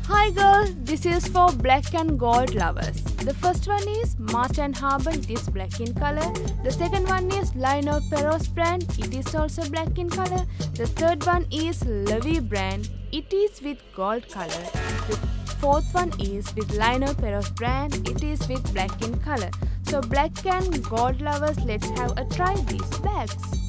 Hi girls, this is for black and gold lovers. The first one is Mast Harbour, it is black in color. The second one is Lino Perros brand, it is also black in color. The third one is Lavie brand, it is with gold color. The fourth one is with Lino Perros brand, it is with black in color. So black and gold lovers, let's have a try these bags.